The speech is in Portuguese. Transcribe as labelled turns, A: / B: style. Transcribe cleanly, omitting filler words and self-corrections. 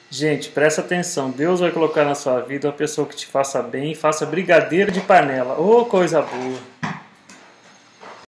A: Gente, presta atenção. Deus vai colocar na sua vida uma pessoa que te faça bem, faça brigadeiro de panela. Ô, coisa boa!